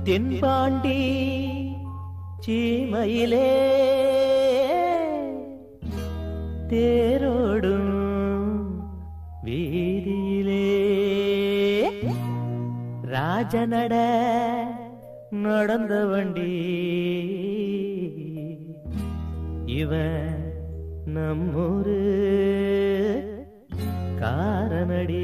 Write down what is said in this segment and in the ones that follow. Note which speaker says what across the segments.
Speaker 1: தென்பாண்டி சீமையிலே தேரோடும் வீதியிலே ராஜநட நடந்த வண்டி இவன் நம்மூரு காரனடி.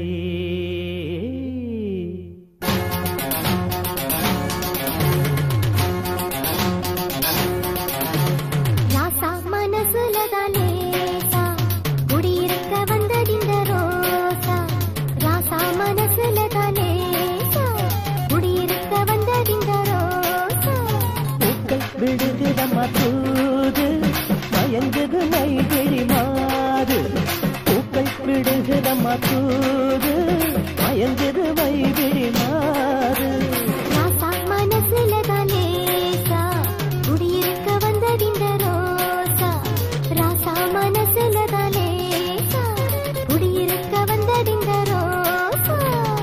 Speaker 2: ராசா மனசுல தானேசா குடியிருக்க வந்ததிந்த ரோசா. ராசா மனசுல தானேசா குடியிருக்க வந்ததிந்த ரோசா.
Speaker 1: பூக்கள் விடுதிடமா தூது மயங்குது மைகிழி மாறு. பூக்கள் விடுதிடமா தூது மயங்குது மைகிழி மாறு.
Speaker 2: ராசா மனசுல தானேசா குடியிருக்க வந்ததிந்த ரோசா. ராசா மனசுல தானேசா குடியிருக்க வந்ததிந்த ரோசா.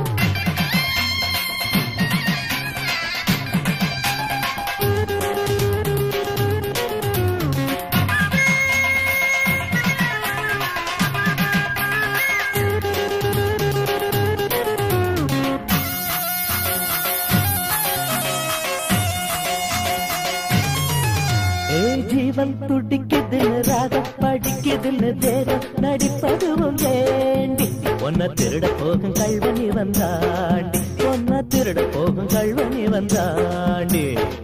Speaker 1: ஜீவன் துடிக்குதுன்னு ராகம் படிக்குதுன்னு தேகம் நடிப்பதுவும் வேண்டி ஒன்ன திருட போகும் கல்வனி வந்தாண்டி. ஒன்ன திருட போகும் கல்வனி வந்தாண்டி.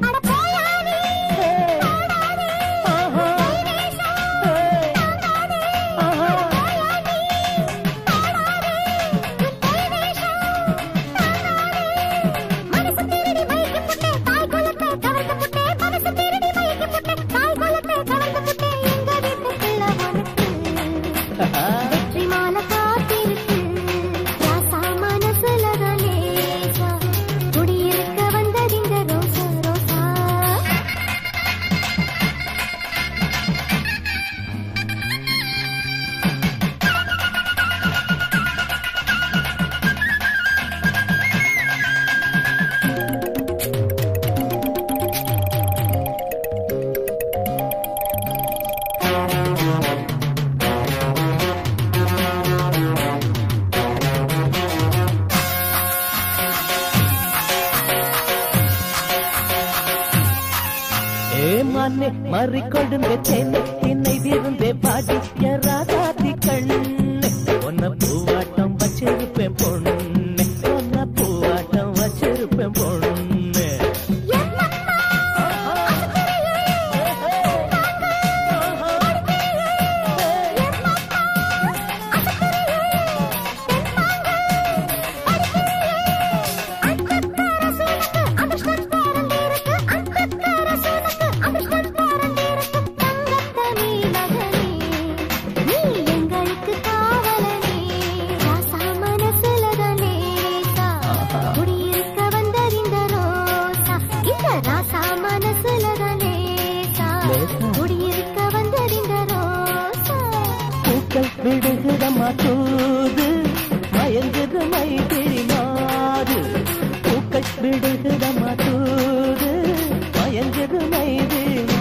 Speaker 1: மறிக்கொழுந்த சென்னை என்னை விருந்தே பாடி ராதாதி கண்ணு. ஒன்ன பூவாட்டம் வச்சிருப்பேன் பொண்ணு. ஒன்ன பூவாட்டம் வச்சிருப்பேன் பொண்ணு. விடுகிடமா தூது மயங்குது மைகிழி மாறு. பூக்கள் விடுகிடமா தூது மயங்குது மைகிழி